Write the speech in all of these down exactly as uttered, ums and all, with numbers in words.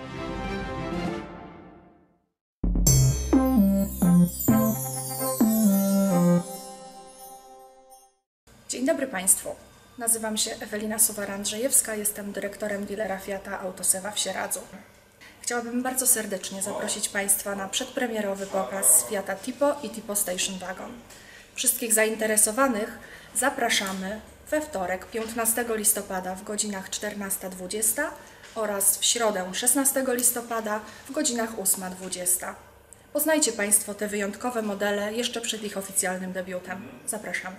Dzień dobry Państwu. Nazywam się Ewelina Suwar-Andrzejewska, jestem dyrektorem dealera Fiata Autosewa w Sieradzu. Chciałabym bardzo serdecznie zaprosić Państwa na przedpremierowy pokaz Fiata Tipo i Tipo Station Wagon. Wszystkich zainteresowanych zapraszamy we wtorek, piętnastego listopada w godzinach czternasta dwadzieścia oraz w środę, szesnastego listopada w godzinach ósma dwadzieścia. Poznajcie Państwo te wyjątkowe modele jeszcze przed ich oficjalnym debiutem. Zapraszam.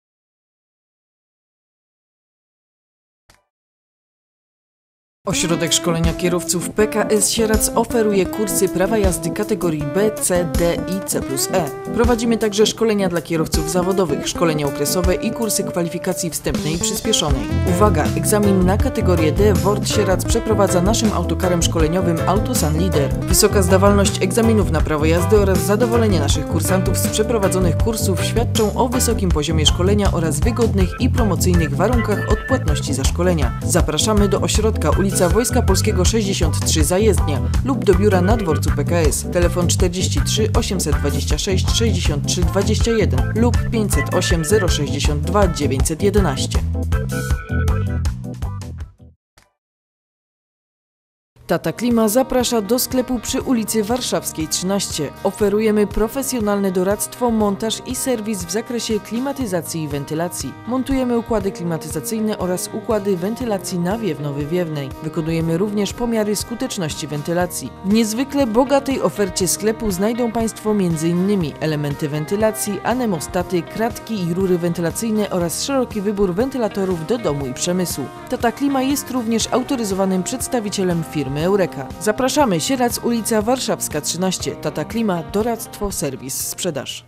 Ośrodek Szkolenia Kierowców P K S Sieradz oferuje kursy prawa jazdy kategorii B, C, D i C plus E. Prowadzimy także szkolenia dla kierowców zawodowych, szkolenia okresowe i kursy kwalifikacji wstępnej i przyspieszonej. Uwaga! Egzamin na kategorię D W O R D Sieradz przeprowadza naszym autokarem szkoleniowym Autosan Lider. Wysoka zdawalność egzaminów na prawo jazdy oraz zadowolenie naszych kursantów z przeprowadzonych kursów świadczą o wysokim poziomie szkolenia oraz wygodnych i promocyjnych warunkach odpłatności za szkolenia. Zapraszamy do ośrodka ulicy Wojska Polskiego sześćdziesiąt trzy Zajezdnia lub do biura na dworcu P K S. Telefon czterdzieści trzy osiemset dwadzieścia sześć sześćdziesiąt trzy dwadzieścia jeden lub pięćset osiem zero sześćdziesiąt dwa dziewięćset jedenaście. Tata Klima zaprasza do sklepu przy ulicy Warszawskiej trzynaście. Oferujemy profesjonalne doradztwo, montaż i serwis w zakresie klimatyzacji i wentylacji. Montujemy układy klimatyzacyjne oraz układy wentylacji nawiewno-wywiewnej. Wykonujemy również pomiary skuteczności wentylacji. W niezwykle bogatej ofercie sklepu znajdą Państwo między innymi elementy wentylacji, anemostaty, kratki i rury wentylacyjne oraz szeroki wybór wentylatorów do domu i przemysłu. Tata Klima jest również autoryzowanym przedstawicielem firmy Eureka. Zapraszamy, Sieradz, ulica Warszawska trzynaście. Tata Klima, doradztwo, serwis, sprzedaż.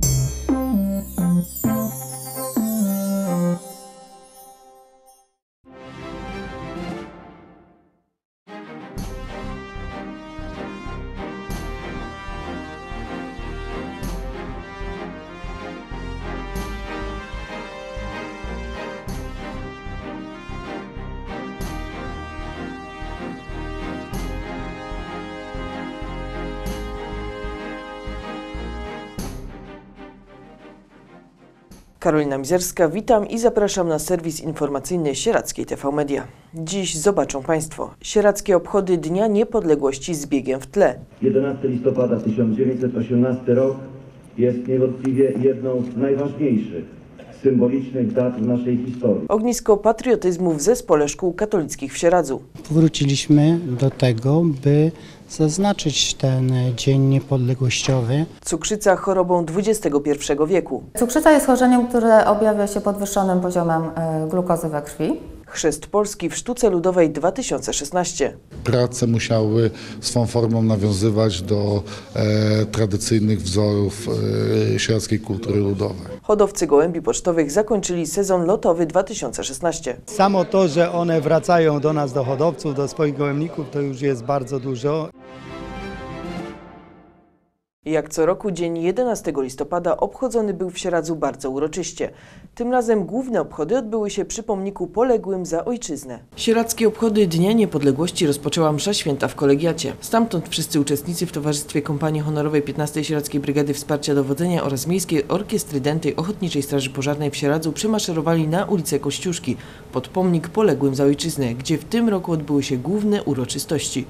Karolina Mizerska, witam i zapraszam na serwis informacyjny Sieradzkiej T V Media. Dziś zobaczą Państwo sieradzkie obchody Dnia Niepodległości z biegiem w tle. jedenastego listopada tysiąc dziewięćset osiemnastego rok jest niewątpliwie jedną z najważniejszych, symbolicznych dat w naszej historii. Ognisko patriotyzmu w Zespole Szkół Katolickich w Sieradzu. Wróciliśmy do tego, by zaznaczyć ten Dzień Niepodległościowy. Cukrzyca chorobą dwudziestego pierwszego wieku. Cukrzyca jest schorzeniem, które objawia się podwyższonym poziomem glukozy we krwi. Chrzest Polski w sztuce ludowej dwa tysiące szesnaście. Prace musiały swą formą nawiązywać do e, tradycyjnych wzorów e, sieradzkiej kultury ludowej. Hodowcy gołębi pocztowych zakończyli sezon lotowy dwa tysiące szesnaście. Samo to, że one wracają do nas, do hodowców, do swoich gołębników, to już jest bardzo dużo. Jak co roku dzień jedenastego listopada obchodzony był w Sieradzu bardzo uroczyście. Tym razem główne obchody odbyły się przy pomniku poległym za ojczyznę. Sieradzkie obchody Dnia Niepodległości rozpoczęła msza święta w kolegiacie. Stamtąd wszyscy uczestnicy w towarzystwie Kompanii Honorowej piętnastej Sieradzkiej Brygady Wsparcia Dowodzenia oraz Miejskiej Orkiestry Dętej Ochotniczej Straży Pożarnej w Sieradzu przemaszerowali na ulicę Kościuszki pod pomnik poległym za ojczyznę, gdzie w tym roku odbyły się główne uroczystości.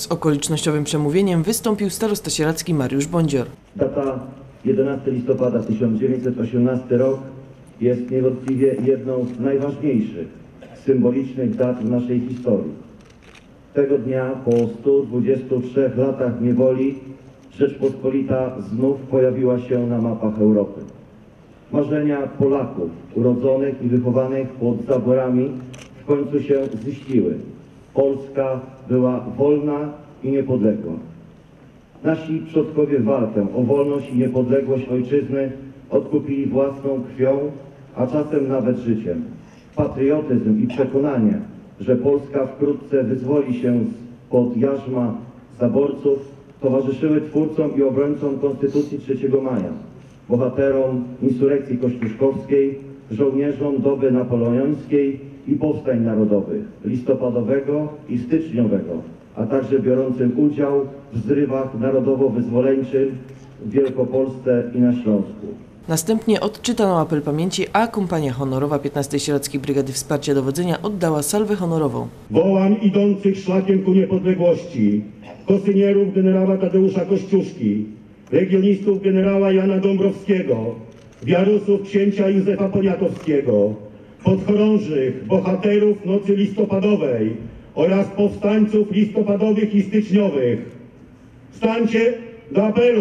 Z okolicznościowym przemówieniem wystąpił starosta sieradzki Mariusz Bądzior. Data jedenastego listopada tysiąc dziewięćset osiemnasty rok jest niewątpliwie jedną z najważniejszych, symbolicznych dat w naszej historii. Tego dnia po stu dwudziestu trzech latach niewoli Rzeczpospolita znów pojawiła się na mapach Europy. Marzenia Polaków urodzonych i wychowanych pod zaborami w końcu się ziściły. Polska była wolna i niepodległa. Nasi przodkowie walkę o wolność i niepodległość ojczyzny odkupili własną krwią, a czasem nawet życiem. Patriotyzm i przekonanie, że Polska wkrótce wyzwoli się spod jarzma zaborców, towarzyszyły twórcom i obrońcom Konstytucji trzeciego maja, bohaterom insurekcji kościuszkowskiej, żołnierzom doby napoleońskiej i powstań narodowych, listopadowego i styczniowego, a także biorącym udział w zrywach narodowo-wyzwoleńczych w Wielkopolsce i na Śląsku. Następnie odczytano apel pamięci, a kompania honorowa piętnastej Sieradzkiej Brygady Wsparcia Dowodzenia oddała salwę honorową. Wołam idących szlakiem ku niepodległości, kosynierów generała Tadeusza Kościuszki, legionistów generała Jana Dąbrowskiego, wiarusów księcia Józefa Poniatowskiego, podchorążych, bohaterów nocy listopadowej oraz powstańców listopadowych i styczniowych. Stańcie do apelu!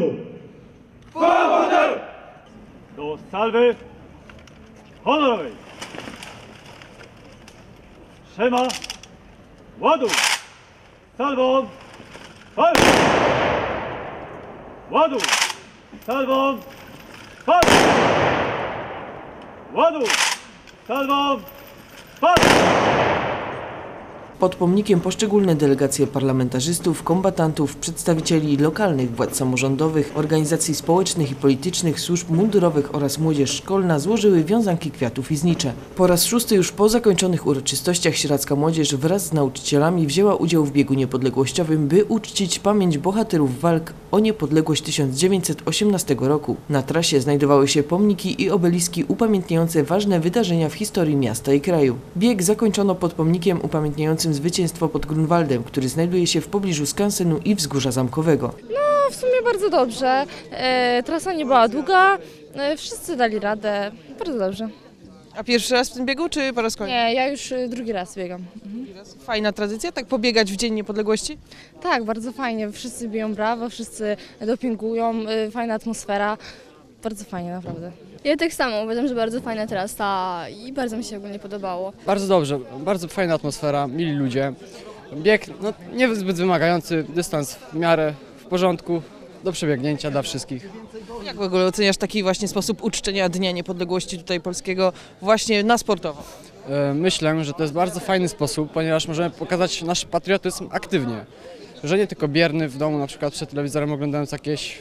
Do salwy honorowej. Szema, ładuj! Salwą, fal! Ładuj! Salwą, fal! Ładuj! Salwą, fal! Pod pomnikiem poszczególne delegacje parlamentarzystów, kombatantów, przedstawicieli lokalnych władz samorządowych, organizacji społecznych i politycznych, służb mundurowych oraz młodzież szkolna złożyły wiązanki kwiatów i znicze. Po raz szósty już po zakończonych uroczystościach sieradzka młodzież wraz z nauczycielami wzięła udział w biegu niepodległościowym, by uczcić pamięć bohaterów walk o niepodległość tysiąc dziewięćset osiemnastego roku. Na trasie znajdowały się pomniki i obeliski upamiętniające ważne wydarzenia w historii miasta i kraju. Bieg zakończono pod pomnikiem upamiętniającym zwycięstwo pod Grunwaldem, który znajduje się w pobliżu skansenu i wzgórza zamkowego. No, w sumie bardzo dobrze. E, trasa nie była długa, e, wszyscy dali radę, bardzo dobrze. A pierwszy raz w tym biegu, czy po raz kolejny? Nie, ja już e, drugi raz biegam. Mhm. Fajna tradycja, tak pobiegać w Dzień Niepodległości? Tak, bardzo fajnie, wszyscy biją brawo, wszyscy dopingują, e, fajna atmosfera, bardzo fajnie naprawdę. Ja tak samo, uważam, że bardzo fajna trasa i bardzo mi się ogólnie podobało. Bardzo dobrze, bardzo fajna atmosfera, mili ludzie. Bieg no, nie zbyt wymagający, dystans w miarę w porządku, do przebiegnięcia dla wszystkich. Jak w ogóle oceniasz taki właśnie sposób uczczenia Dnia Niepodległości tutaj polskiego właśnie na sportowo? Myślę, że to jest bardzo fajny sposób, ponieważ możemy pokazać nasz patriotyzm aktywnie. Że nie tylko bierny w domu, na przykład przed telewizorem oglądając jakieś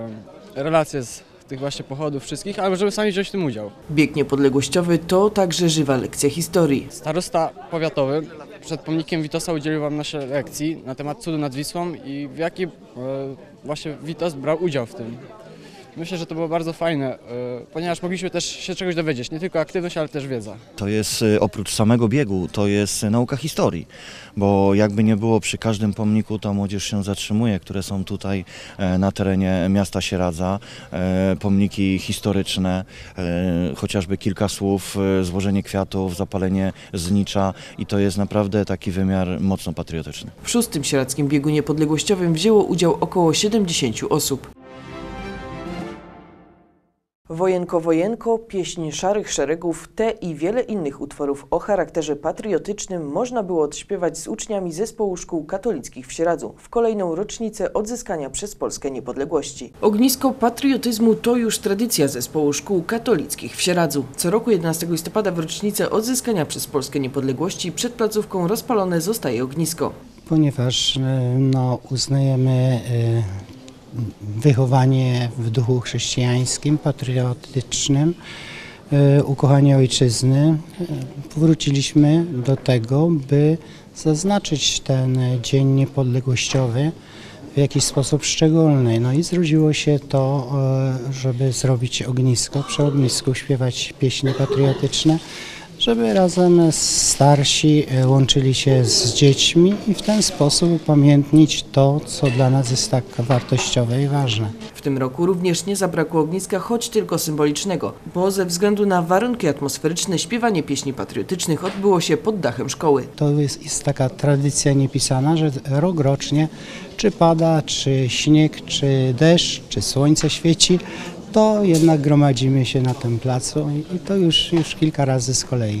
e, relacje z tych właśnie pochodów wszystkich, ale żeby sami wziąć w tym udział. Bieg niepodległościowy to także żywa lekcja historii. Starosta powiatowy przed pomnikiem Witosa udzielił wam naszej lekcji na temat cudu nad Wisłą i w jakiej e, właśnie Witos brał udział w tym. Myślę, że to było bardzo fajne, e, ponieważ mogliśmy też się czegoś dowiedzieć, nie tylko aktywność, ale też wiedza. To jest oprócz samego biegu, to jest nauka historii, bo jakby nie było przy każdym pomniku, to młodzież się zatrzymuje, które są tutaj e, na terenie miasta Sieradza, e, pomniki historyczne, e, chociażby kilka słów, e, złożenie kwiatów, zapalenie znicza i to jest naprawdę taki wymiar mocno patriotyczny. W szóstym sieradzkim biegu niepodległościowym wzięło udział około siedemdziesięciu osób. Wojenko, wojenko, pieśń Szarych Szeregów, te i wiele innych utworów o charakterze patriotycznym można było odśpiewać z uczniami zespołu szkół katolickich w Sieradzu w kolejną rocznicę odzyskania przez Polskę niepodległości. Ognisko patriotyzmu to już tradycja zespołu szkół katolickich w Sieradzu. Co roku jedenastego listopada w rocznicę odzyskania przez Polskę niepodległości przed placówką rozpalone zostaje ognisko. Ponieważ no, uznajemy wychowanie w duchu chrześcijańskim, patriotycznym, ukochanie ojczyzny, wróciliśmy do tego, by zaznaczyć ten dzień niepodległościowy w jakiś sposób szczególny. No i zrodziło się to, żeby zrobić ognisko, przy ognisku śpiewać pieśni patriotyczne. żeby razem starsi łączyli się z dziećmi i w ten sposób upamiętnić to, co dla nas jest tak wartościowe i ważne. W tym roku również nie zabrakło ogniska, choć tylko symbolicznego, bo ze względu na warunki atmosferyczne śpiewanie pieśni patriotycznych odbyło się pod dachem szkoły. To jest, jest taka tradycja niepisana, że rok rocznie, czy pada, czy śnieg, czy deszcz, czy słońce świeci, to jednak gromadzimy się na tym placu i to już, już kilka razy z kolei.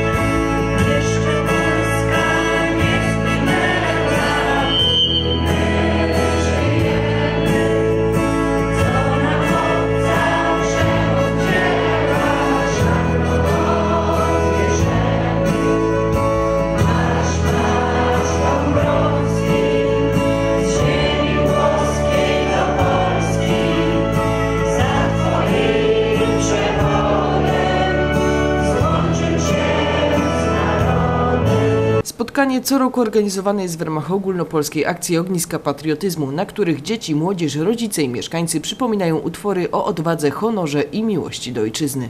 Spotkanie co roku organizowane jest w ramach ogólnopolskiej akcji Ogniska Patriotyzmu, na których dzieci, młodzież, rodzice i mieszkańcy przypominają utwory o odwadze, honorze i miłości do ojczyzny.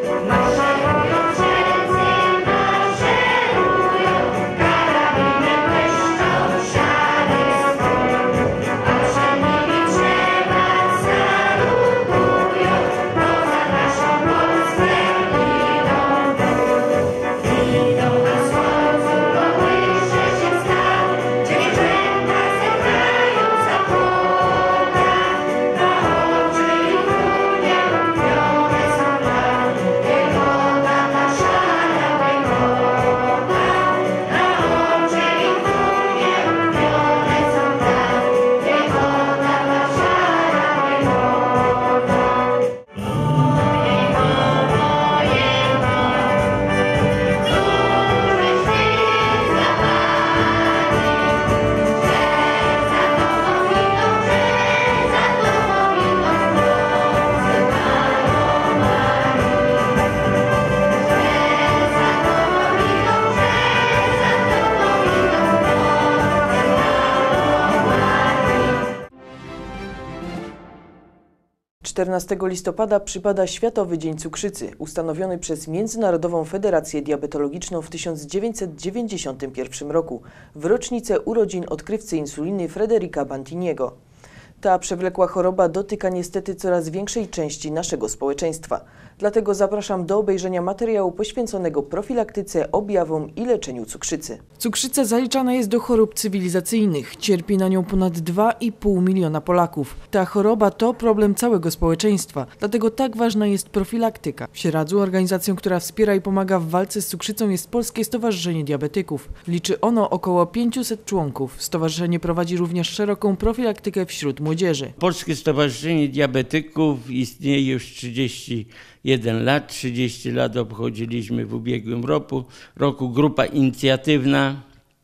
czternastego listopada przypada Światowy Dzień Cukrzycy, ustanowiony przez Międzynarodową Federację Diabetologiczną w tysiąc dziewięćset dziewięćdziesiątym pierwszym roku, w rocznicę urodzin odkrywcy insuliny Frederica Bantiniego. Ta przewlekła choroba dotyka niestety coraz większej części naszego społeczeństwa. Dlatego zapraszam do obejrzenia materiału poświęconego profilaktyce, objawom i leczeniu cukrzycy. Cukrzyca zaliczana jest do chorób cywilizacyjnych. Cierpi na nią ponad dwa i pół miliona Polaków. Ta choroba to problem całego społeczeństwa, dlatego tak ważna jest profilaktyka. W Sieradzu organizacją, która wspiera i pomaga w walce z cukrzycą, jest Polskie Stowarzyszenie Diabetyków. Liczy ono około pięciuset członków. Stowarzyszenie prowadzi również szeroką profilaktykę wśród młodzieży. Polskie Stowarzyszenie Diabetyków istnieje już trzydzieści jeden lat. trzydzieści lat obchodziliśmy w ubiegłym roku. roku. Grupa inicjatywna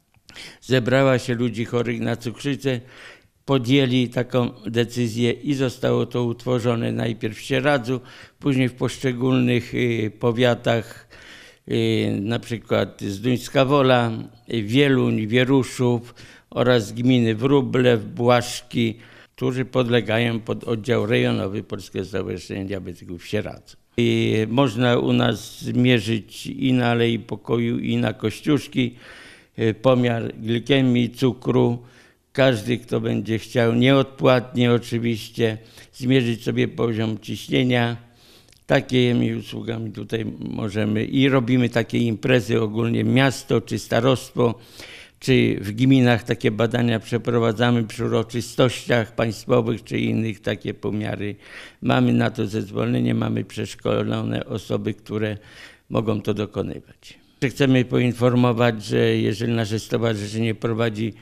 zebrała się ludzi chorych na cukrzycę, podjęli taką decyzję i zostało to utworzone najpierw w Sieradzu, później w poszczególnych powiatach, na przykład Zduńska Wola, Wieluń, Wieruszów oraz gminy Wróblew, Błaszki, którzy podlegają pod oddział rejonowy Polskiego Stowarzyszenia Diabetyków w Sieradzu. I można u nas zmierzyć i na Alei Pokoju, i na Kościuszki pomiar glikemii, cukru. Każdy, kto będzie chciał, nieodpłatnie oczywiście, zmierzyć sobie poziom ciśnienia. Takimi usługami tutaj możemy i robimy takie imprezy ogólnie miasto czy starostwo, czy w gminach takie badania przeprowadzamy przy uroczystościach państwowych czy innych takie pomiary. Mamy na to zezwolenie, mamy przeszkolone osoby, które mogą to dokonywać. Chcemy poinformować, że jeżeli nasze stowarzyszenie prowadzi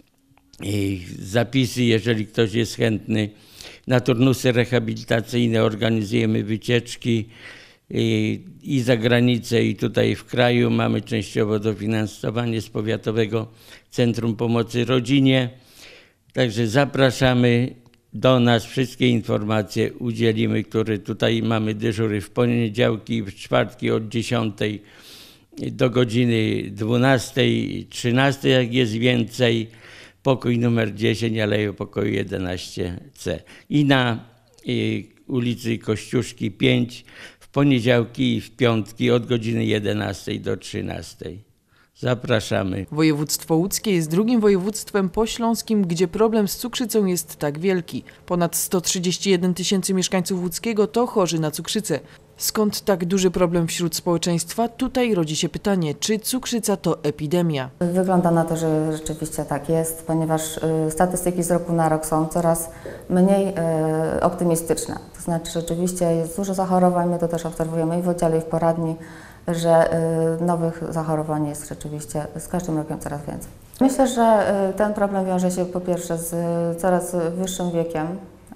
zapisy, jeżeli ktoś jest chętny na turnusy rehabilitacyjne, organizujemy wycieczki i, i za granicę, i tutaj w kraju. Mamy częściowo dofinansowanie z Powiatowego Centrum Pomocy Rodzinie. Także zapraszamy do nas, wszystkie informacje udzielimy, które tutaj mamy dyżury w poniedziałki i w czwartki od dziesiątej do godziny dwunastej, trzynastej, jak jest więcej. Pokój numer dziesięć, Aleja Pokoju jedenaście C. I na y, ulicy Kościuszki pięć w poniedziałki i w piątki od godziny jedenastej do trzynastej. Zapraszamy. Województwo łódzkie jest drugim województwem pośląskim, gdzie problem z cukrzycą jest tak wielki. Ponad sto trzydzieści jeden tysięcy mieszkańców łódzkiego to chorzy na cukrzycę. Skąd tak duży problem wśród społeczeństwa? Tutaj rodzi się pytanie, czy cukrzyca to epidemia? Wygląda na to, że rzeczywiście tak jest, ponieważ statystyki z roku na rok są coraz mniej optymistyczne. To znaczy rzeczywiście jest dużo zachorowań, my to też obserwujemy i w oddziale, i w poradni, że nowych zachorowań jest rzeczywiście z każdym rokiem coraz więcej. Myślę, że ten problem wiąże się po pierwsze z coraz wyższym wiekiem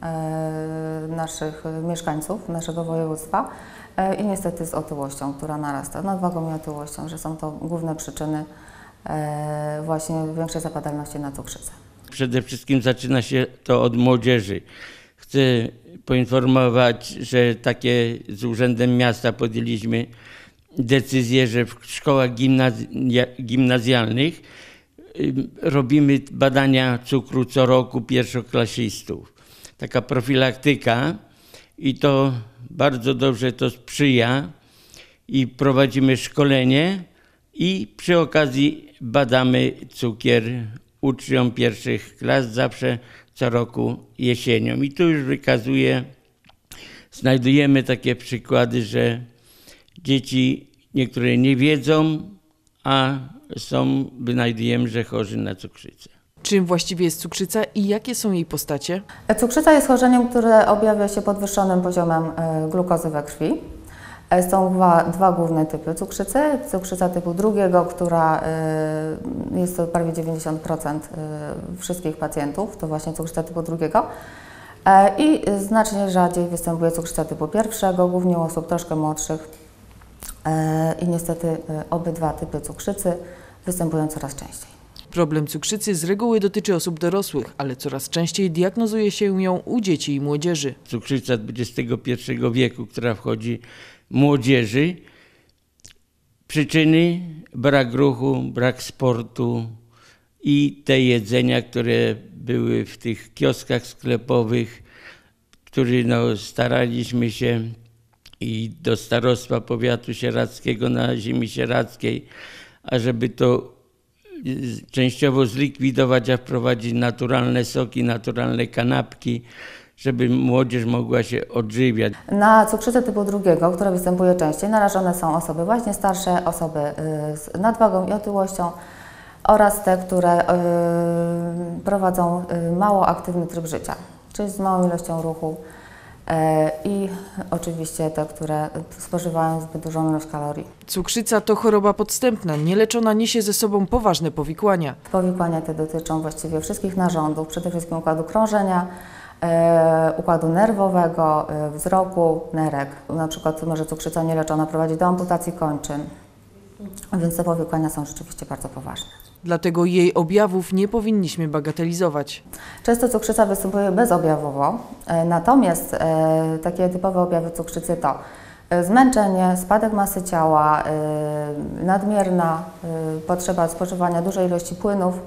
naszych mieszkańców, naszego województwa i niestety z otyłością, która narasta, nadwagą i otyłością, że są to główne przyczyny właśnie większej zapadalności na cukrzycę. Przede wszystkim zaczyna się to od młodzieży. Chcę poinformować, że takie z Urzędem Miasta podjęliśmy decyzję, że w szkołach gimnazja, gimnazjalnych robimy badania cukru co roku pierwszoklasistów. Taka profilaktyka i to bardzo dobrze to sprzyja i prowadzimy szkolenie i przy okazji badamy cukier uczniom pierwszych klas zawsze co roku jesienią. I tu już wykazuje, znajdujemy takie przykłady, że dzieci niektóre nie wiedzą, a są, wynajdujemy, że chorzy na cukrzycę. Czym właściwie jest cukrzyca i jakie są jej postacie? Cukrzyca jest schorzeniem, które objawia się podwyższonym poziomem glukozy we krwi. Są dwa, dwa główne typy cukrzycy. Cukrzyca typu drugiego, która jest to prawie dziewięćdziesiąt procent wszystkich pacjentów, to właśnie cukrzyca typu drugiego. I znacznie rzadziej występuje cukrzyca typu pierwszego, głównie u osób troszkę młodszych. I niestety obydwa typy cukrzycy występują coraz częściej. Problem cukrzycy z reguły dotyczy osób dorosłych, ale coraz częściej diagnozuje się ją u dzieci i młodzieży. Cukrzyca dwudziestego pierwszego wieku, która wchodzi młodzieży. Przyczyny: brak ruchu, brak sportu i te jedzenia, które były w tych kioskach sklepowych, które no, staraliśmy się i do starostwa powiatu sieradzkiego na ziemi sieradzkiej, ażeby to częściowo zlikwidować, a wprowadzić naturalne soki, naturalne kanapki, żeby młodzież mogła się odżywiać. Na cukrzycę typu drugiego, która występuje częściej, narażone są osoby właśnie starsze, osoby z nadwagą i otyłością oraz te, które prowadzą mało aktywny tryb życia, czyli z małą ilością ruchu i oczywiście te, które spożywają zbyt dużą ilość kalorii. Cukrzyca to choroba podstępna, nieleczona niesie ze sobą poważne powikłania. Powikłania te dotyczą właściwie wszystkich narządów, przede wszystkim układu krążenia, e, układu nerwowego, e, wzroku, nerek. Na przykład może cukrzyca nieleczona prowadzi do amputacji kończyn, więc te powikłania są rzeczywiście bardzo poważne. Dlatego jej objawów nie powinniśmy bagatelizować. Często cukrzyca występuje bezobjawowo, natomiast takie typowe objawy cukrzycy to zmęczenie, spadek masy ciała, nadmierna potrzeba spożywania dużej ilości płynów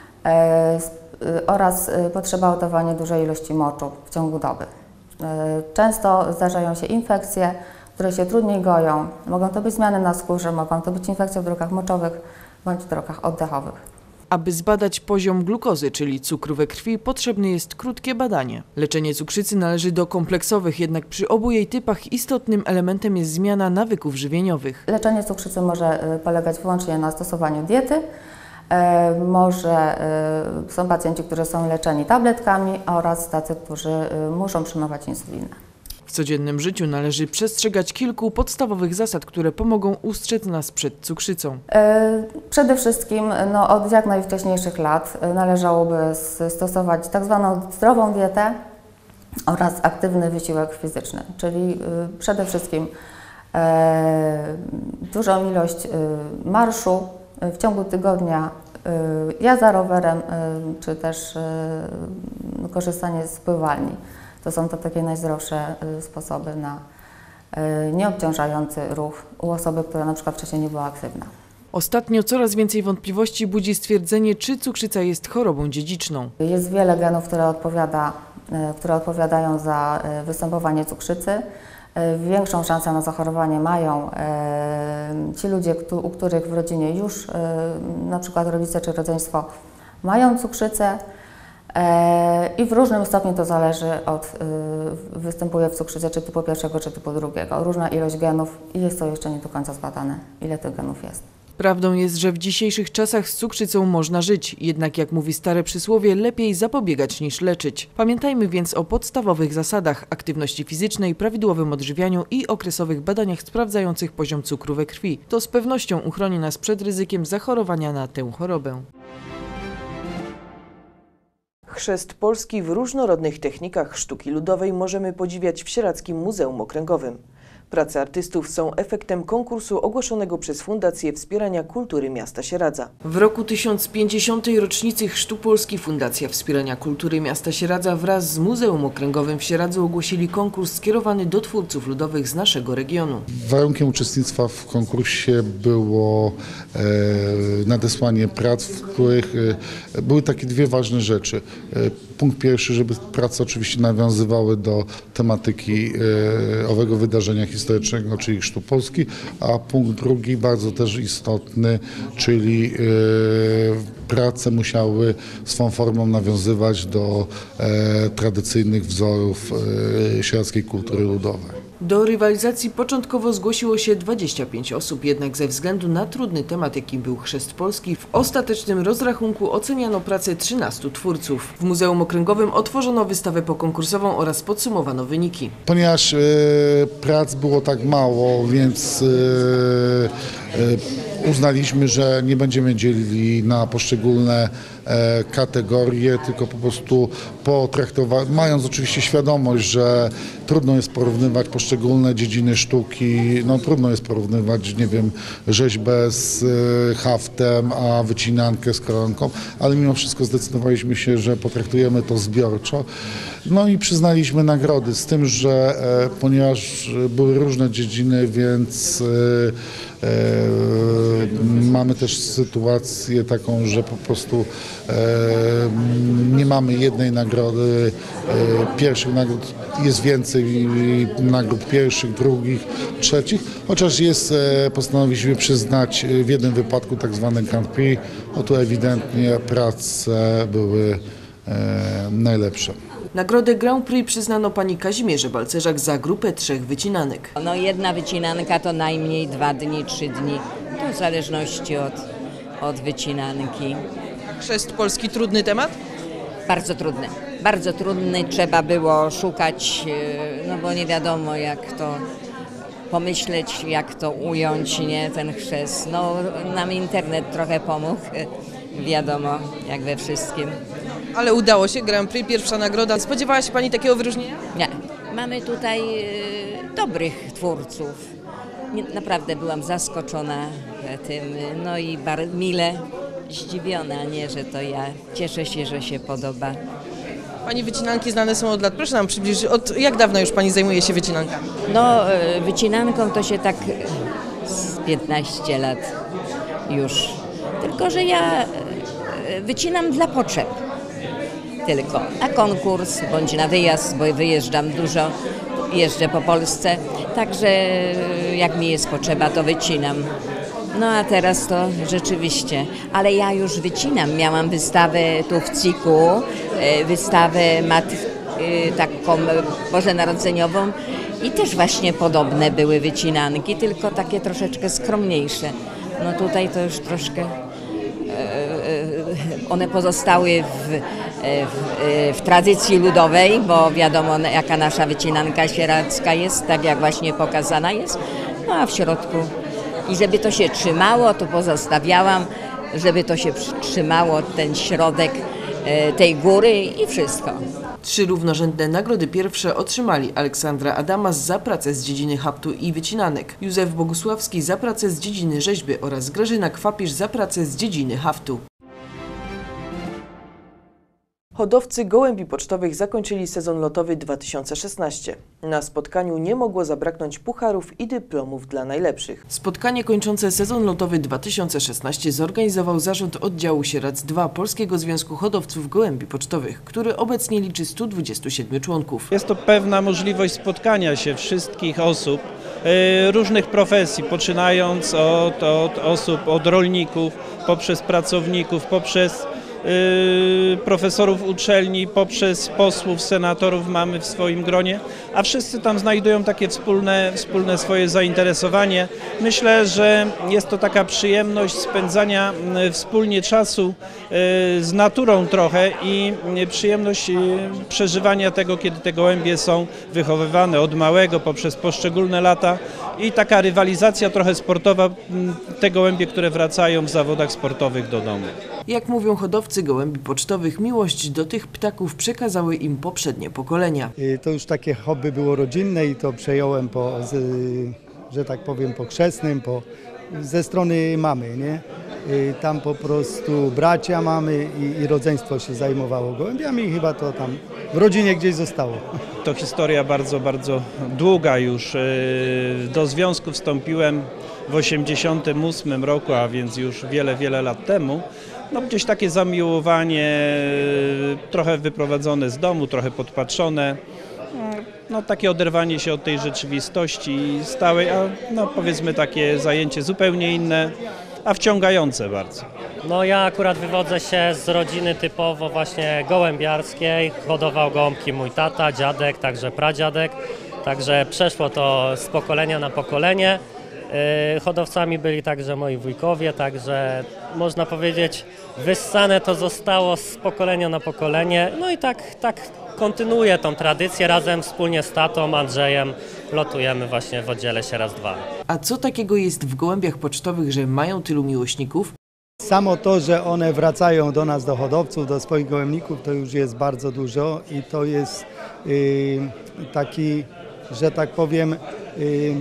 oraz potrzeba udawania dużej ilości moczu w ciągu doby. Często zdarzają się infekcje, które się trudniej goją. Mogą to być zmiany na skórze, mogą to być infekcje w drogach moczowych bądź w drogach oddechowych. Aby zbadać poziom glukozy, czyli cukru we krwi, potrzebne jest krótkie badanie. Leczenie cukrzycy należy do kompleksowych, jednak przy obu jej typach istotnym elementem jest zmiana nawyków żywieniowych. Leczenie cukrzycy może polegać wyłącznie na stosowaniu diety. Może są pacjenci, którzy są leczeni tabletkami oraz tacy, którzy muszą przyjmować insulinę. W codziennym życiu należy przestrzegać kilku podstawowych zasad, które pomogą ustrzec nas przed cukrzycą. Przede wszystkim no, od jak najwcześniejszych lat należałoby stosować tak zwaną zdrową dietę oraz aktywny wysiłek fizyczny, czyli przede wszystkim dużą ilość marszu w ciągu tygodnia, jazda rowerem czy też korzystanie z pływalni. To są to takie najzdrowsze sposoby na nieobciążający ruch u osoby, która na przykład wcześniej nie była aktywna. Ostatnio coraz więcej wątpliwości budzi stwierdzenie, czy cukrzyca jest chorobą dziedziczną. Jest wiele genów, które, odpowiada, które odpowiadają za występowanie cukrzycy. Większą szansę na zachorowanie mają ci ludzie, u których w rodzinie już na przykład rodzice czy rodzeństwo mają cukrzycę i w różnym stopniu to zależy od, występuje w cukrzycy czy typu pierwszego, czy typu drugiego. Różna ilość genów i jest to jeszcze nie do końca zbadane, ile tych genów jest. Prawdą jest, że w dzisiejszych czasach z cukrzycą można żyć, jednak jak mówi stare przysłowie, lepiej zapobiegać niż leczyć. Pamiętajmy więc o podstawowych zasadach aktywności fizycznej, prawidłowym odżywianiu i okresowych badaniach sprawdzających poziom cukru we krwi. To z pewnością uchroni nas przed ryzykiem zachorowania na tę chorobę. Chrzest Polski w różnorodnych technikach sztuki ludowej możemy podziwiać w Sieradzkim Muzeum Okręgowym. Prace artystów są efektem konkursu ogłoszonego przez Fundację Wspierania Kultury Miasta Sieradza. W roku tysiąc pięćdziesiątej rocznicy Chrztu Polski Fundacja Wspierania Kultury Miasta Sieradza wraz z Muzeum Okręgowym w Sieradzu ogłosili konkurs skierowany do twórców ludowych z naszego regionu. Warunkiem uczestnictwa w konkursie było e, nadesłanie prac, w których e, były takie dwie ważne rzeczy. E, punkt pierwszy, żeby prace oczywiście nawiązywały do tematyki e, owego wydarzenia historycznego, czyli Chrztu Polski, a punkt drugi, bardzo też istotny, czyli e, prace musiały swą formą nawiązywać do e, tradycyjnych wzorów e, sieradzkiej kultury ludowej. Do rywalizacji początkowo zgłosiło się dwadzieścia pięć osób, jednak ze względu na trudny temat, jakim był Chrzest Polski, w ostatecznym rozrachunku oceniano pracę trzynastu twórców. W Muzeum Okręgowym otworzono wystawę pokonkursową oraz podsumowano wyniki. Ponieważ e, prac było tak mało, więc e, e, uznaliśmy, że nie będziemy dzielili na poszczególne e, kategorie, tylko po prostu potraktować, mając oczywiście świadomość, że trudno jest porównywać poszczególne dziedziny sztuki, no trudno jest porównywać, nie wiem, rzeźbę z e, haftem, a wycinankę z koronką, ale mimo wszystko zdecydowaliśmy się, że potraktujemy to zbiorczo. No i przyznaliśmy nagrody, z tym, że e, ponieważ były różne dziedziny, więc e, e, mamy też sytuację taką, że po prostu e, nie mamy jednej nagrody, e, pierwszych nagród jest więcej nagród pierwszych, drugich, trzecich, chociaż jest, e, postanowiliśmy przyznać w jednym wypadku tak zwany Grand Prix, no tu ewidentnie prace były e, najlepsze. Nagrodę Grand Prix przyznano pani Kazimierze Balcerzak za grupę trzech wycinanek. No jedna wycinanka to najmniej dwa dni, trzy dni, to w zależności od, od wycinanki. Chrzest Polski trudny temat? Bardzo trudny, bardzo trudny, trzeba było szukać, no bo nie wiadomo jak to pomyśleć, jak to ująć, nie, ten chrzest. No nam internet trochę pomógł, wiadomo, jak we wszystkim. Ale udało się, Grand Prix, pierwsza nagroda. Spodziewała się pani takiego wyróżnienia? Nie. Mamy tutaj y, dobrych twórców. Nie, naprawdę byłam zaskoczona tym, no i bar, mile zdziwiona, nie, że to ja. Cieszę się, że się podoba. Pani wycinanki znane są od lat. Proszę nam przybliżyć, od jak dawna już pani zajmuje się wycinankami? No, y, wycinanką to się tak z piętnaście lat już. Tylko, że ja y, wycinam dla potrzeb. Tylko, a konkurs bądź na wyjazd, bo wyjeżdżam dużo, jeżdżę po Polsce, także jak mi jest potrzeba, to wycinam. No a teraz to rzeczywiście, ale ja już wycinam, miałam wystawę tu w C I K-u, wystawę mat, taką bożonarodzeniową i też właśnie podobne były wycinanki, tylko takie troszeczkę skromniejsze. No tutaj to już troszkę one pozostały w, w, w tradycji ludowej, bo wiadomo jaka nasza wycinanka sieradzka jest, tak jak właśnie pokazana jest, no a w środku i żeby to się trzymało, to pozostawiałam, żeby to się trzymało, ten środek tej góry i wszystko. Trzy równorzędne nagrody pierwsze otrzymali Aleksandra Adamas za pracę z dziedziny haftu i wycinanek, Józef Bogusławski za pracę z dziedziny rzeźby oraz Grażyna Kwapisz za pracę z dziedziny haftu. Hodowcy gołębi pocztowych zakończyli sezon lotowy dwa tysiące szesnaście. Na spotkaniu nie mogło zabraknąć pucharów i dyplomów dla najlepszych. Spotkanie kończące sezon lotowy dwa tysiące szesnaście zorganizował zarząd oddziału Sieradz dwa Polskiego Związku Hodowców Gołębi Pocztowych, który obecnie liczy stu dwudziestu siedmiu członków. Jest to pewna możliwość spotkania się wszystkich osób y, różnych profesji, poczynając od, od osób, od rolników, poprzez pracowników, poprzez Yy, profesorów uczelni, poprzez posłów, senatorów mamy w swoim gronie, a wszyscy tam znajdują takie wspólne, wspólne swoje zainteresowanie. Myślę, że jest to taka przyjemność spędzania yy, wspólnie czasu yy, z naturą trochę i yy, przyjemność yy, przeżywania tego, kiedy te gołębie są wychowywane od małego poprzez poszczególne lata i taka rywalizacja trochę sportowa, yy, te gołębie, które wracają w zawodach sportowych do domu. Jak mówią hodowcy gołębi pocztowych, miłość do tych ptaków przekazały im poprzednie pokolenia. To już takie hobby było rodzinne i to przejąłem po, że tak powiem, po chrzestnym, po, ze strony mamy, nie? Tam po prostu bracia mamy i, i rodzeństwo się zajmowało gołębiami i chyba to tam w rodzinie gdzieś zostało. To historia bardzo, bardzo długa już. Do związku wstąpiłem w osiemdziesiątym ósmym roku, a więc już wiele, wiele lat temu. No gdzieś takie zamiłowanie, trochę wyprowadzone z domu, trochę podpatrzone, no takie oderwanie się od tej rzeczywistości stałej, a no powiedzmy takie zajęcie zupełnie inne, a wciągające bardzo. No ja akurat wywodzę się z rodziny typowo właśnie gołębiarskiej, hodował gołąbki mój tata, dziadek, także pradziadek, także przeszło to z pokolenia na pokolenie. Hodowcami byli także moi wujkowie, także można powiedzieć wyssane to zostało z pokolenia na pokolenie. No i tak, tak kontynuuję tą tradycję, razem wspólnie z tatą Andrzejem lotujemy właśnie w oddziale Sieradz dwa. A co takiego jest w gołębiach pocztowych, że mają tylu miłośników? Samo to, że one wracają do nas, do hodowców, do swoich gołębników, to już jest bardzo dużo i to jest yy, taki, że tak powiem, yy,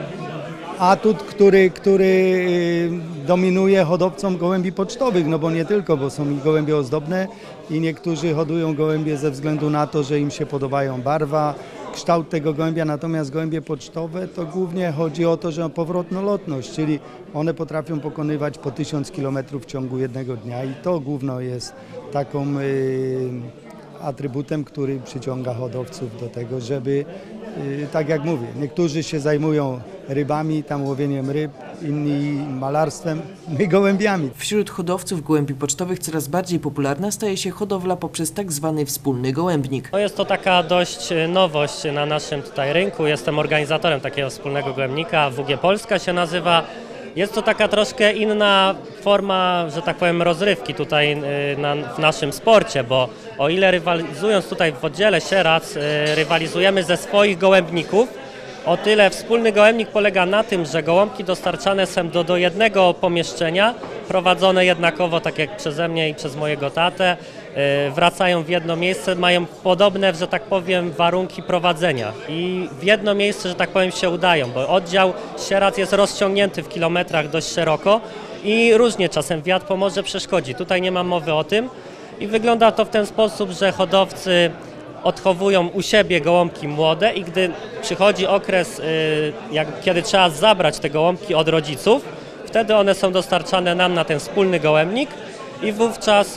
atut, który, który dominuje hodowcom gołębi pocztowych, no bo nie tylko, bo są i gołębie ozdobne i niektórzy hodują gołębie ze względu na to, że im się podobają barwa, kształt tego gołębia, natomiast gołębie pocztowe to głównie chodzi o to, że powrotnolotność, czyli one potrafią pokonywać po tysiąc kilometrów w ciągu jednego dnia i to główno jest taką y, atrybutem, który przyciąga hodowców do tego, żeby, y, tak jak mówię, niektórzy się zajmują rybami, tam łowieniem ryb, inni malarstwem, my gołębiami. Wśród hodowców gołębi pocztowych coraz bardziej popularna staje się hodowla poprzez tak zwany wspólny gołębnik. No jest to taka dość nowość na naszym tutaj rynku. Jestem organizatorem takiego wspólnego gołębnika, W G Polska się nazywa. Jest to taka troszkę inna forma, że tak powiem, rozrywki tutaj na, w naszym sporcie, bo o ile rywalizując tutaj w oddziale Sieradz rywalizujemy ze swoich gołębników, o tyle wspólny gołębnik polega na tym, że gołąbki dostarczane są do, do jednego pomieszczenia, prowadzone jednakowo, tak jak przeze mnie i przez mojego tatę, wracają w jedno miejsce, mają podobne, że tak powiem, warunki prowadzenia i w jedno miejsce, że tak powiem, się udają, bo oddział Sieradz jest rozciągnięty w kilometrach dość szeroko i różnie czasem wiatr pomoże, przeszkodzi. Tutaj nie ma mowy o tym i wygląda to w ten sposób, że hodowcy odchowują u siebie gołąbki młode i gdy przychodzi okres, jak, kiedy trzeba zabrać te gołąbki od rodziców, wtedy one są dostarczane nam na ten wspólny gołębnik i wówczas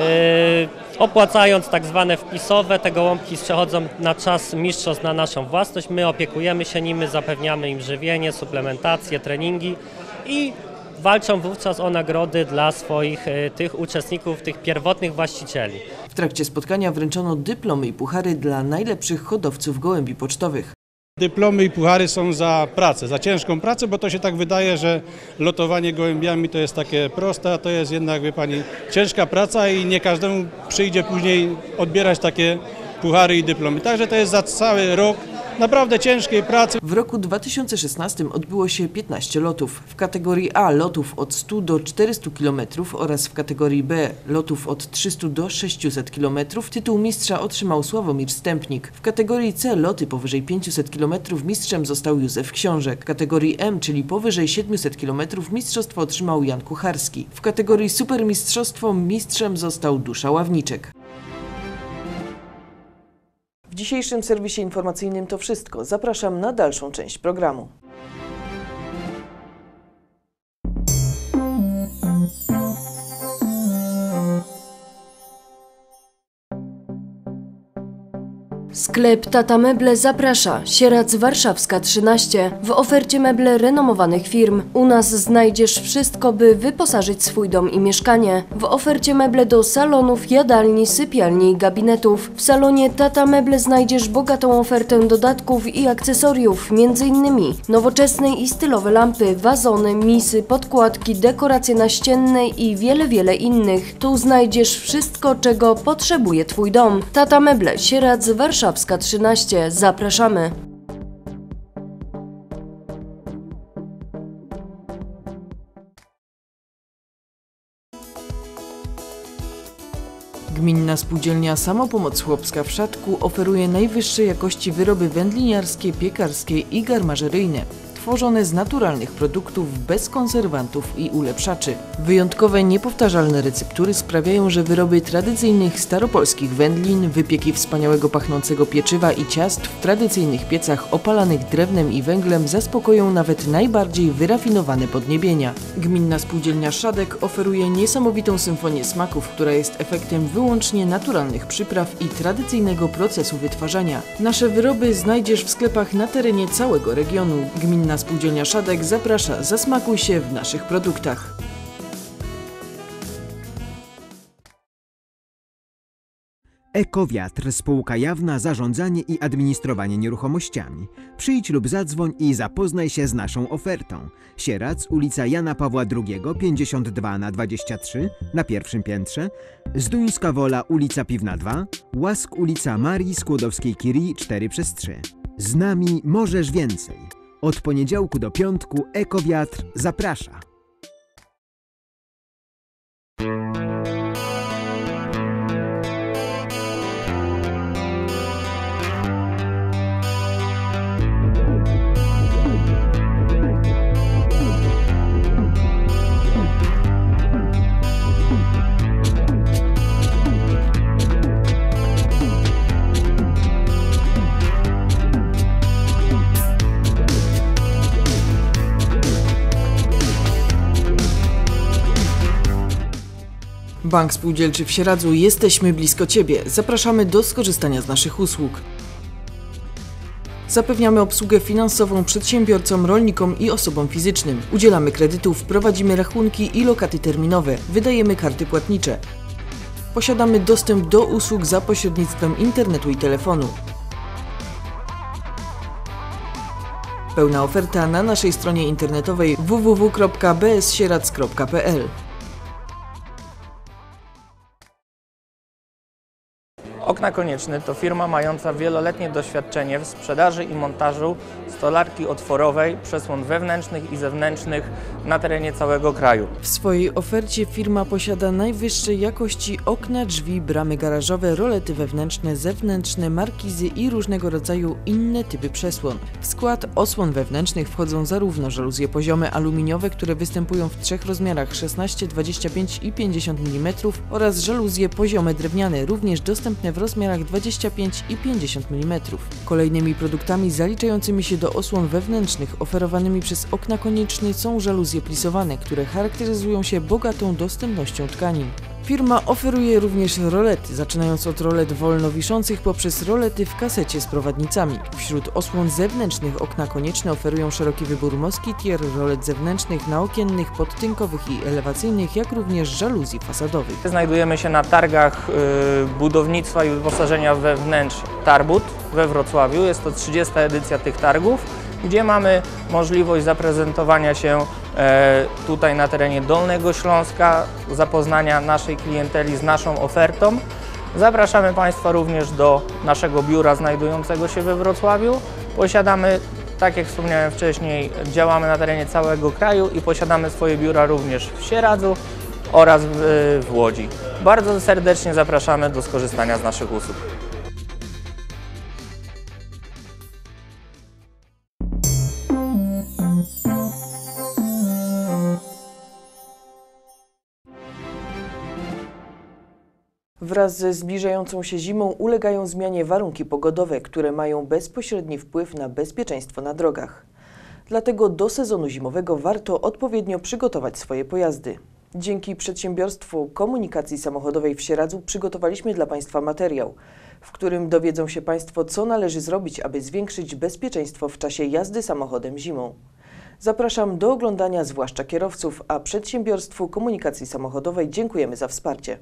yy, opłacając tak zwane wpisowe, te gołąbki przechodzą na czas mistrzostw na naszą własność, my opiekujemy się nimi, zapewniamy im żywienie, suplementację, treningi i walczą wówczas o nagrody dla swoich y, tych uczestników, tych pierwotnych właścicieli. W trakcie spotkania wręczono dyplomy i puchary dla najlepszych hodowców gołębi pocztowych. Dyplomy i puchary są za pracę, za ciężką pracę, bo to się tak wydaje, że lotowanie gołębiami to jest takie proste, a to jest jednak, wie pani, ciężka praca i nie każdemu przyjdzie później odbierać takie puchary i dyplomy. Także to jest za cały rok naprawdę ciężkiej pracy. W roku dwa tysiące szesnastym odbyło się piętnaście lotów. W kategorii A lotów od stu do czterystu kilometrów oraz w kategorii B lotów od trzystu do sześciuset kilometrów tytuł mistrza otrzymał Sławomir Stępnik. W kategorii C loty powyżej pięciuset kilometrów mistrzem został Józef Książek. W kategorii M, czyli powyżej siedmiuset kilometrów mistrzostwo otrzymał Jan Kucharski. W kategorii supermistrzostwo mistrzem został Dusza Ławniczek. W dzisiejszym serwisie informacyjnym to wszystko. Zapraszam na dalszą część programu. Sklep Tata Meble zaprasza. Sieradz Warszawska trzynaście. W ofercie meble renomowanych firm. U nas znajdziesz wszystko, by wyposażyć swój dom i mieszkanie. W ofercie meble do salonów, jadalni, sypialni i gabinetów. W salonie Tata Meble znajdziesz bogatą ofertę dodatków i akcesoriów, między innymi nowoczesne i stylowe lampy, wazony, misy, podkładki, dekoracje naścienne i wiele, wiele innych. Tu znajdziesz wszystko, czego potrzebuje Twój dom. Tata Meble, Sieradz Warszawska trzynaście. Zapraszamy. Gminna Spółdzielnia Samopomoc Chłopska w Szatku oferuje najwyższej jakości wyroby wędliniarskie, piekarskie i garmażeryjne, tworzone z naturalnych produktów, bez konserwantów i ulepszaczy. Wyjątkowe, niepowtarzalne receptury sprawiają, że wyroby tradycyjnych staropolskich wędlin, wypieki wspaniałego pachnącego pieczywa i ciast w tradycyjnych piecach opalanych drewnem i węglem zaspokoją nawet najbardziej wyrafinowane podniebienia. Gminna Spółdzielnia Szadek oferuje niesamowitą symfonię smaków, która jest efektem wyłącznie naturalnych przypraw i tradycyjnego procesu wytwarzania. Nasze wyroby znajdziesz w sklepach na terenie całego regionu. Gminna Spółdzielnia Szadek zaprasza, zasmakuj się w naszych produktach. Ekowiatr, spółka jawna, zarządzanie i administrowanie nieruchomościami. Przyjdź lub zadzwoń i zapoznaj się z naszą ofertą. Sieradz, ulica Jana Pawła drugiego, pięćdziesiąt dwa na dwadzieścia trzy, na pierwszym piętrze. Zduńska Wola, ulica Piwna dwa. Łask, ulica Marii Skłodowskiej-Curie, cztery przez trzy. Z nami możesz więcej. Od poniedziałku do piątku Ekowiatr zaprasza. Bank Spółdzielczy w Sieradzu, jesteśmy blisko Ciebie. Zapraszamy do skorzystania z naszych usług. Zapewniamy obsługę finansową przedsiębiorcom, rolnikom i osobom fizycznym. Udzielamy kredytów, prowadzimy rachunki i lokaty terminowe, wydajemy karty płatnicze. Posiadamy dostęp do usług za pośrednictwem internetu i telefonu. Pełna oferta na naszej stronie internetowej w w w kropka b s sieradz kropka p l. Okna Konieczny to firma mająca wieloletnie doświadczenie w sprzedaży i montażu stolarki otworowej, przesłon wewnętrznych i zewnętrznych na terenie całego kraju. W swojej ofercie firma posiada najwyższej jakości okna, drzwi, bramy garażowe, rolety wewnętrzne, zewnętrzne, markizy i różnego rodzaju inne typy przesłon. W skład osłon wewnętrznych wchodzą zarówno żaluzje poziome aluminiowe, które występują w trzech rozmiarach szesnaście, dwadzieścia pięć i pięćdziesiąt milimetrów oraz żaluzje poziome drewniane, również dostępne w rozmiarach dwadzieścia pięć i pięćdziesiąt milimetrów. Kolejnymi produktami zaliczającymi się do osłon wewnętrznych oferowanymi przez Okna Konieczny są żaluzje plisowane, które charakteryzują się bogatą dostępnością tkanin. Firma oferuje również rolety, zaczynając od rolet wolno wiszących poprzez rolety w kasecie z prowadnicami. Wśród osłon zewnętrznych Okna Konieczne oferują szeroki wybór moskitier, rolet zewnętrznych, naokiennych, podtynkowych i elewacyjnych, jak również żaluzji fasadowych. Znajdujemy się na targach y, budownictwa i wyposażenia we wnętrz Tarbut we Wrocławiu. Jest to trzydziesta edycja tych targów, gdzie mamy możliwość zaprezentowania się e, tutaj na terenie Dolnego Śląska, zapoznania naszej klienteli z naszą ofertą. Zapraszamy Państwa również do naszego biura znajdującego się we Wrocławiu. Posiadamy, tak jak wspomniałem wcześniej, działamy na terenie całego kraju i posiadamy swoje biura również w Sieradzu oraz w, w Łodzi. Bardzo serdecznie zapraszamy do skorzystania z naszych usług. Wraz ze zbliżającą się zimą ulegają zmianie warunki pogodowe, które mają bezpośredni wpływ na bezpieczeństwo na drogach. Dlatego do sezonu zimowego warto odpowiednio przygotować swoje pojazdy. Dzięki Przedsiębiorstwu Komunikacji Samochodowej w Sieradzu przygotowaliśmy dla Państwa materiał, w którym dowiedzą się Państwo, co należy zrobić, aby zwiększyć bezpieczeństwo w czasie jazdy samochodem zimą. Zapraszam do oglądania zwłaszcza kierowców, a Przedsiębiorstwu Komunikacji Samochodowej dziękujemy za wsparcie.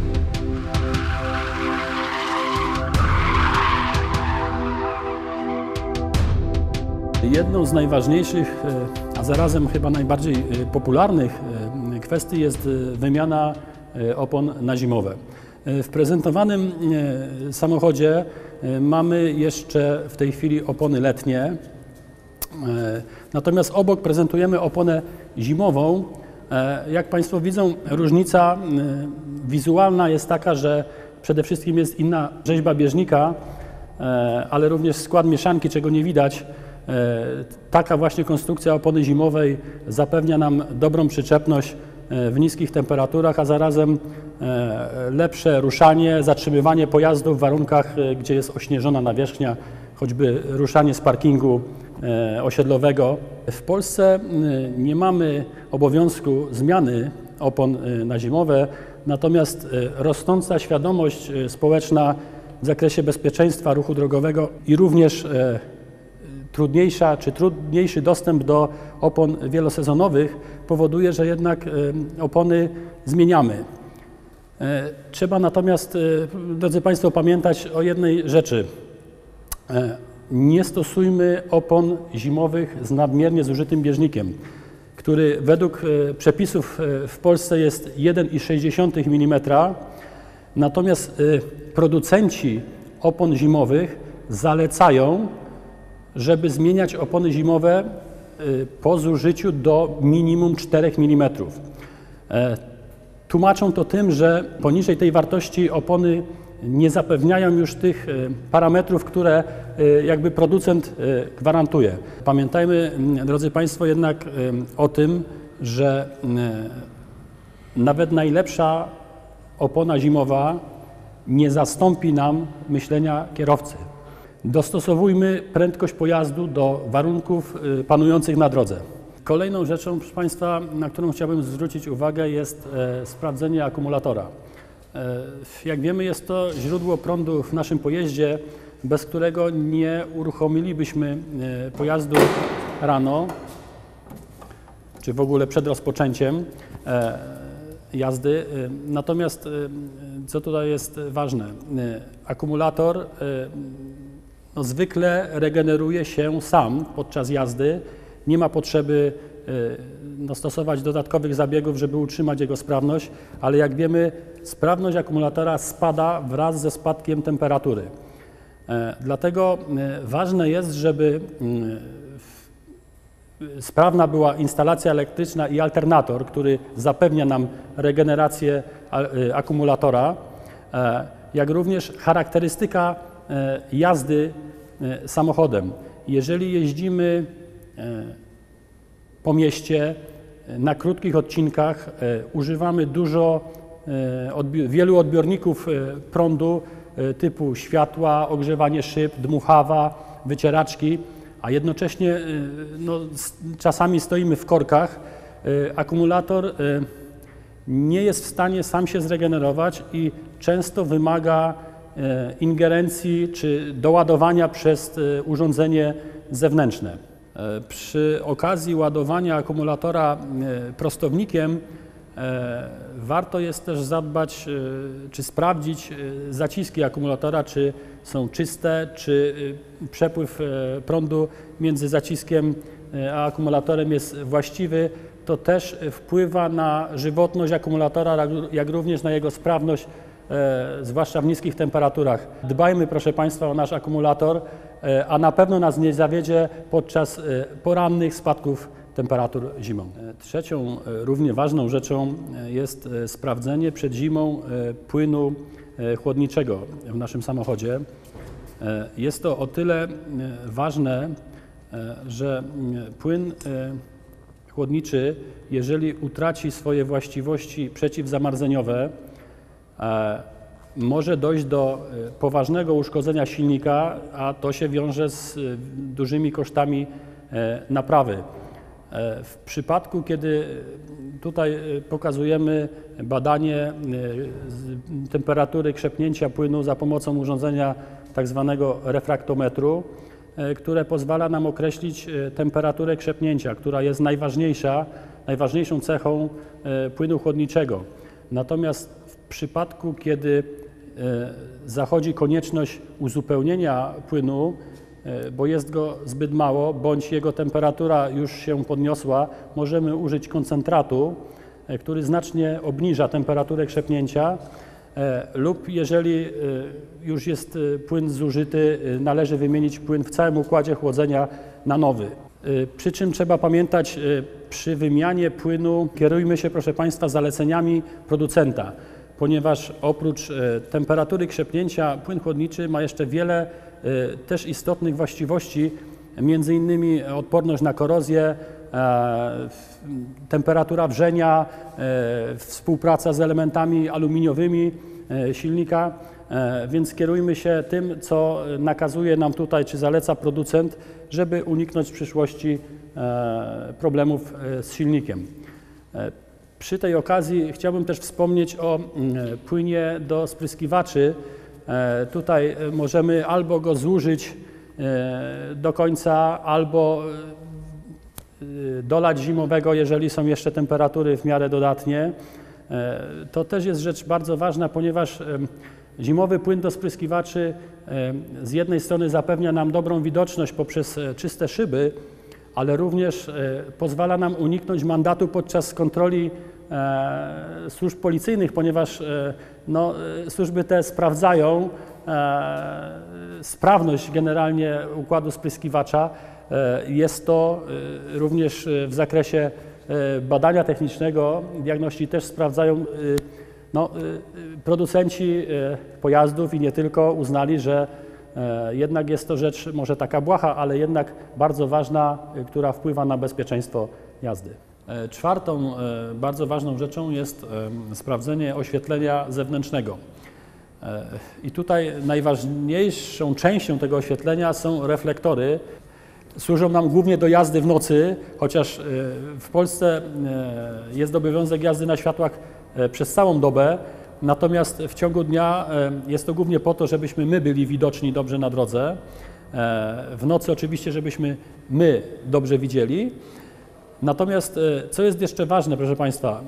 Jedną z najważniejszych, a zarazem chyba najbardziej popularnych kwestii jest wymiana opon na zimowe. W prezentowanym samochodzie mamy jeszcze w tej chwili opony letnie, natomiast obok prezentujemy oponę zimową. Jak Państwo widzą, różnica wizualna jest taka, że przede wszystkim jest inna rzeźba bieżnika, ale również skład mieszanki, czego nie widać. Taka właśnie konstrukcja opony zimowej zapewnia nam dobrą przyczepność w niskich temperaturach, a zarazem lepsze ruszanie, zatrzymywanie pojazdu w warunkach, gdzie jest ośnieżona nawierzchnia, choćby ruszanie z parkingu osiedlowego. W Polsce nie mamy obowiązku zmiany opon na zimowe, natomiast rosnąca świadomość społeczna w zakresie bezpieczeństwa ruchu drogowego i również trudniejsza czy trudniejszy dostęp do opon wielosezonowych powoduje, że jednak opony zmieniamy. Trzeba natomiast, drodzy Państwo, pamiętać o jednej rzeczy. Nie stosujmy opon zimowych z nadmiernie zużytym bieżnikiem, który według przepisów w Polsce jest jeden i sześć dziesiątych milimetra, natomiast producenci opon zimowych zalecają, żeby zmieniać opony zimowe po zużyciu do minimum czterech milimetrów. Tłumaczą to tym, że poniżej tej wartości opony nie zapewniają już tych parametrów, które jakby producent gwarantuje. Pamiętajmy, drodzy Państwo, jednak o tym, że nawet najlepsza opona zimowa nie zastąpi nam myślenia kierowcy. Dostosowujmy prędkość pojazdu do warunków panujących na drodze. Kolejną rzeczą, proszę Państwa, na którą chciałbym zwrócić uwagę, jest sprawdzenie akumulatora. Jak wiemy, jest to źródło prądu w naszym pojeździe, bez którego nie uruchomilibyśmy pojazdu rano, czy w ogóle przed rozpoczęciem jazdy. Natomiast co tutaj jest ważne? Akumulator no, zwykle regeneruje się sam podczas jazdy. Nie ma potrzeby no, stosować dodatkowych zabiegów, żeby utrzymać jego sprawność, ale jak wiemy, sprawność akumulatora spada wraz ze spadkiem temperatury. Dlatego ważne jest, żeby sprawna była instalacja elektryczna i alternator, który zapewnia nam regenerację akumulatora, jak również charakterystyka jazdy samochodem. Jeżeli jeździmy po mieście na krótkich odcinkach, używamy dużo, odbi- wielu odbiorników prądu typu światła, ogrzewanie szyb, dmuchawa, wycieraczki, a jednocześnie no, czasami stoimy w korkach, akumulator nie jest w stanie sam się zregenerować i często wymaga ingerencji czy doładowania przez urządzenie zewnętrzne. Przy okazji ładowania akumulatora prostownikiem warto jest też zadbać czy sprawdzić zaciski akumulatora, czy są czyste, czy przepływ prądu między zaciskiem a akumulatorem jest właściwy. To też wpływa na żywotność akumulatora, jak również na jego sprawność, zwłaszcza w niskich temperaturach. Dbajmy, proszę Państwa, o nasz akumulator, a na pewno nas nie zawiedzie podczas porannych spadków temperatur zimą. Trzecią równie ważną rzeczą jest sprawdzenie przed zimą płynu chłodniczego w naszym samochodzie. Jest to o tyle ważne, że płyn chłodniczy, jeżeli utraci swoje właściwości przeciwzamarzeniowe, może dojść do poważnego uszkodzenia silnika, a to się wiąże z dużymi kosztami naprawy. W przypadku, kiedy tutaj pokazujemy badanie temperatury krzepnięcia płynu za pomocą urządzenia tak zwanego refraktometru, które pozwala nam określić temperaturę krzepnięcia, która jest najważniejsza, najważniejszą cechą płynu chłodniczego. Natomiast w przypadku, kiedy zachodzi konieczność uzupełnienia płynu, bo jest go zbyt mało, bądź jego temperatura już się podniosła, możemy użyć koncentratu, który znacznie obniża temperaturę krzepnięcia, lub jeżeli już jest płyn zużyty, należy wymienić płyn w całym układzie chłodzenia na nowy. Przy czym trzeba pamiętać, przy wymianie płynu kierujmy się, proszę Państwa, zaleceniami producenta, ponieważ oprócz temperatury krzepnięcia płyn chłodniczy ma jeszcze wiele też istotnych właściwości, między innymi odporność na korozję, temperatura wrzenia, współpraca z elementami aluminiowymi silnika, więc kierujmy się tym, co nakazuje nam tutaj, czy zaleca producent, żeby uniknąć w przyszłości problemów z silnikiem. Przy tej okazji chciałbym też wspomnieć o płynie do spryskiwaczy. Tutaj możemy albo go zużyć do końca, albo dolać zimowego, jeżeli są jeszcze temperatury w miarę dodatnie. To też jest rzecz bardzo ważna, ponieważ zimowy płyn do spryskiwaczy z jednej strony zapewnia nam dobrą widoczność poprzez czyste szyby, ale również pozwala nam uniknąć mandatu podczas kontroli służb policyjnych, ponieważ no, służby te sprawdzają sprawność generalnie układu spryskiwacza. Jest to również w zakresie badania technicznego, diagności też sprawdzają. No, producenci pojazdów i nie tylko uznali, że jednak jest to rzecz może taka błaha, ale jednak bardzo ważna, która wpływa na bezpieczeństwo jazdy. Czwartą bardzo ważną rzeczą jest sprawdzenie oświetlenia zewnętrznego. I tutaj najważniejszą częścią tego oświetlenia są reflektory. Służą nam głównie do jazdy w nocy, chociaż w Polsce jest obowiązek jazdy na światłach przez całą dobę, natomiast w ciągu dnia jest to głównie po to, żebyśmy my byli widoczni dobrze na drodze. W nocy oczywiście, żebyśmy my dobrze widzieli. Natomiast co jest jeszcze ważne, proszę Państwa,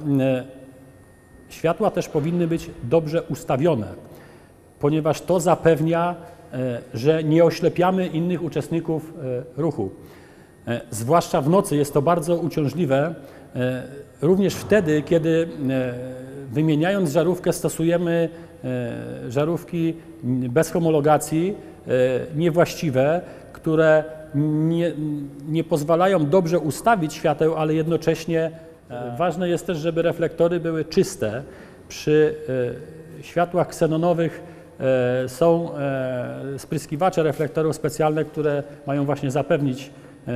światła też powinny być dobrze ustawione, ponieważ to zapewnia, że nie oślepiamy innych uczestników ruchu. Zwłaszcza w nocy jest to bardzo uciążliwe, również wtedy, kiedy wymieniając żarówkę stosujemy żarówki bez homologacji, niewłaściwe, które nie, nie pozwalają dobrze ustawić świateł, ale jednocześnie ważne jest też, żeby reflektory były czyste. Przy światłach ksenonowych są spryskiwacze reflektorów specjalne, które mają właśnie zapewnić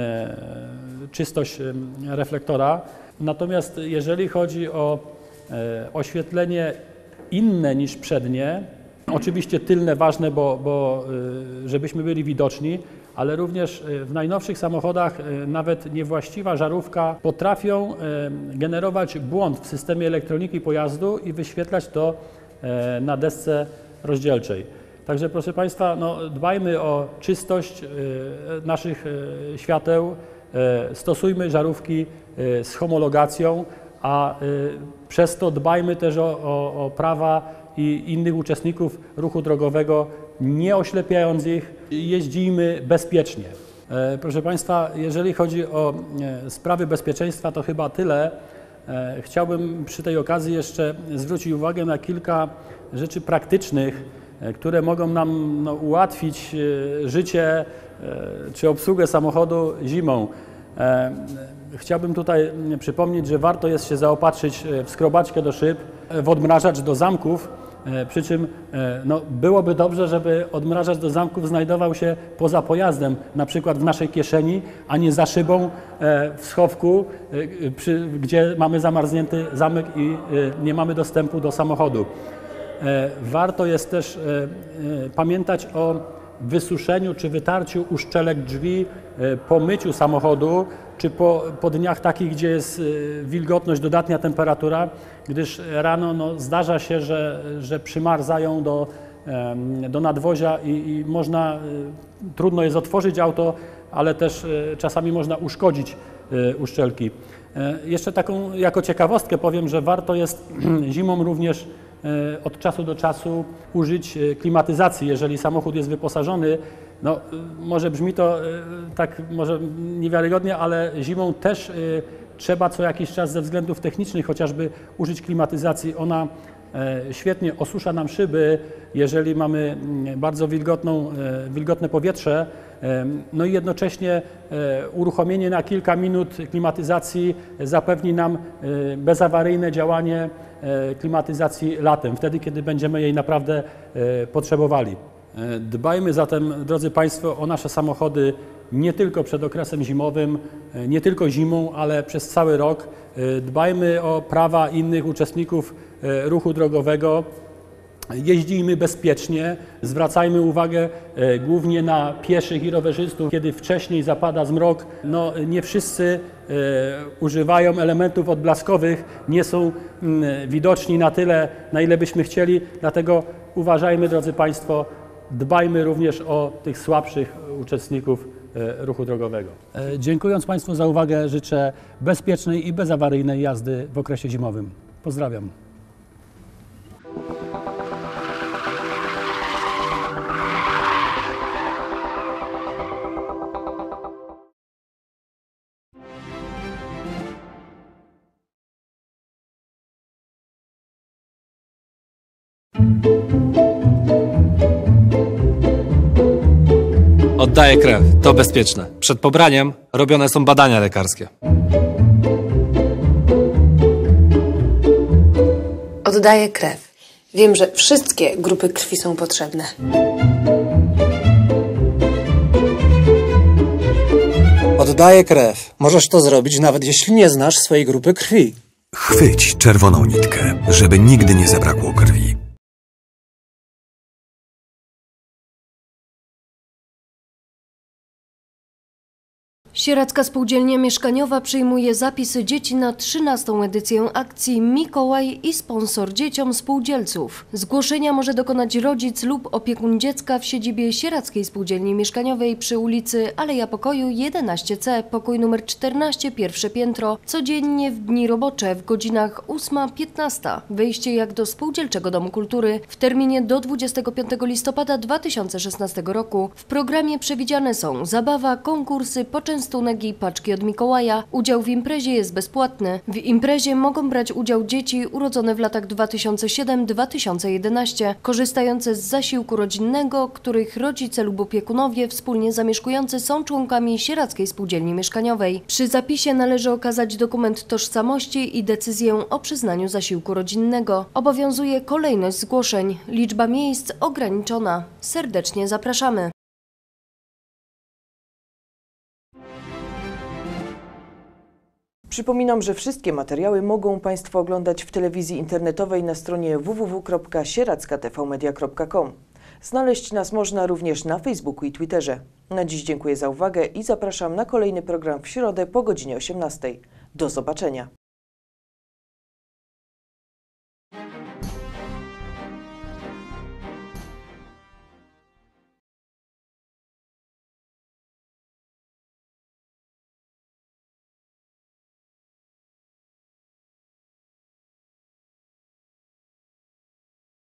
czystość reflektora. Natomiast jeżeli chodzi o oświetlenie inne niż przednie, oczywiście tylne ważne, bo, bo żebyśmy byli widoczni, ale również w najnowszych samochodach nawet niewłaściwa żarówka potrafią generować błąd w systemie elektroniki pojazdu i wyświetlać to na desce rozdzielczej. Także proszę Państwa, no, dbajmy o czystość naszych świateł, stosujmy żarówki z homologacją, a przez to dbajmy też o, o, o prawa i innych uczestników ruchu drogowego, nie oślepiając ich, jeździmy bezpiecznie. Proszę Państwa, jeżeli chodzi o sprawy bezpieczeństwa, to chyba tyle. Chciałbym przy tej okazji jeszcze zwrócić uwagę na kilka rzeczy praktycznych, które mogą nam no, ułatwić życie czy obsługę samochodu zimą. Chciałbym tutaj przypomnieć, że warto jest się zaopatrzyć w skrobaczkę do szyb, w odmrażacz do zamków, przy czym no, byłoby dobrze, żeby odmrażacz do zamków znajdował się poza pojazdem, na przykład w naszej kieszeni, a nie za szybą w schowku, przy, gdzie mamy zamarznięty zamek i nie mamy dostępu do samochodu. Warto jest też pamiętać o wysuszeniu czy wytarciu uszczelek drzwi po myciu samochodu, czy po, po dniach takich, gdzie jest wilgotność, dodatnia temperatura, gdyż rano no, zdarza się, że, że przymarzają do, do nadwozia i, i można, trudno jest otworzyć auto, ale też czasami można uszkodzić uszczelki. Jeszcze taką jako ciekawostkę powiem, że warto jest zimą również od czasu do czasu użyć klimatyzacji, jeżeli samochód jest wyposażony. No, może brzmi to tak może niewiarygodnie, ale zimą też trzeba co jakiś czas ze względów technicznych chociażby użyć klimatyzacji. Ona świetnie osusza nam szyby, jeżeli mamy bardzo wilgotną, wilgotne powietrze, no i jednocześnie uruchomienie na kilka minut klimatyzacji zapewni nam bezawaryjne działanie klimatyzacji latem, wtedy kiedy będziemy jej naprawdę potrzebowali. Dbajmy zatem, drodzy Państwo, o nasze samochody nie tylko przed okresem zimowym, nie tylko zimą, ale przez cały rok. Dbajmy o prawa innych uczestników ruchu drogowego. Jeździjmy bezpiecznie, zwracajmy uwagę e, głównie na pieszych i rowerzystów. Kiedy wcześniej zapada zmrok, no, nie wszyscy e, używają elementów odblaskowych, nie są m, widoczni na tyle, na ile byśmy chcieli, dlatego uważajmy, drodzy Państwo, dbajmy również o tych słabszych uczestników e, ruchu drogowego. E, dziękując Państwu za uwagę, życzę bezpiecznej i bezawaryjnej jazdy w okresie zimowym. Pozdrawiam. Oddaję krew, to bezpieczne. Przed pobraniem robione są badania lekarskie. Oddaję krew. Wiem, że wszystkie grupy krwi są potrzebne. Oddaję krew. Możesz to zrobić, nawet jeśli nie znasz swojej grupy krwi. Chwyć czerwoną nitkę, żeby nigdy nie zabrakło krwi. Sieradzka Spółdzielnia Mieszkaniowa przyjmuje zapisy dzieci na trzynastą edycję akcji Mikołaj i sponsor dzieciom spółdzielców. Zgłoszenia może dokonać rodzic lub opiekun dziecka w siedzibie Sieradzkiej Spółdzielni Mieszkaniowej przy ulicy Aleja Pokoju jedenaście C, pokój numer czternaście, pierwsze piętro, codziennie w dni robocze w godzinach ósma piętnasta. Wejście jak do Spółdzielczego Domu Kultury w terminie do dwudziestego piątego listopada dwa tysiące szesnastego roku. W programie przewidziane są zabawa, konkursy, poczęstunek i paczki od Mikołaja. Udział w imprezie jest bezpłatny. W imprezie mogą brać udział dzieci urodzone w latach dwa tysiące siódmym do dwa tysiące jedenastego, korzystające z zasiłku rodzinnego, których rodzice lub opiekunowie wspólnie zamieszkujący są członkami Sieradzkiej Spółdzielni Mieszkaniowej. Przy zapisie należy okazać dokument tożsamości i decyzję o przyznaniu zasiłku rodzinnego. Obowiązuje kolejność zgłoszeń. Liczba miejsc ograniczona. Serdecznie zapraszamy. Przypominam, że wszystkie materiały mogą Państwo oglądać w telewizji internetowej na stronie w w w kropka sieradzka t v media kropka com. Znaleźć nas można również na Facebooku i Twitterze. Na dziś dziękuję za uwagę i zapraszam na kolejny program w środę po godzinie osiemnastej. Do zobaczenia.